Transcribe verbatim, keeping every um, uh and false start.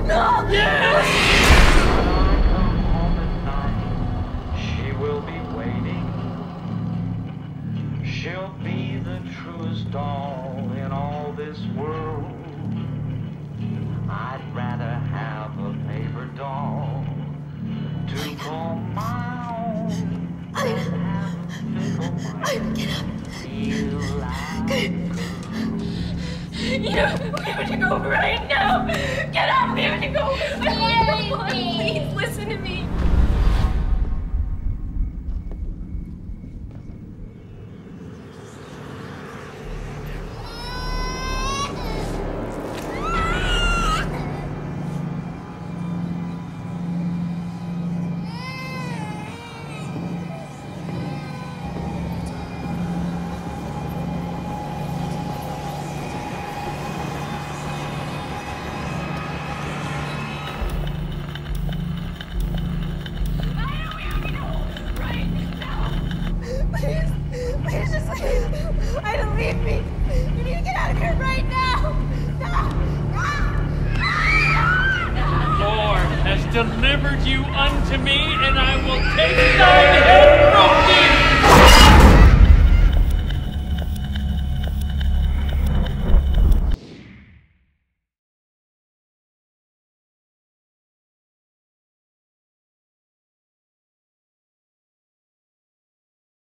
No! Yes! When I come home at night, she will be waiting. She'll be the truest doll in all this world. I'd rather have a paper doll to call my own. I, I, get up. Feel like You know, we have to go right now. Get up, we have to go. Come on, please listen to me. Delivered you unto me, and I will take thine head from thee.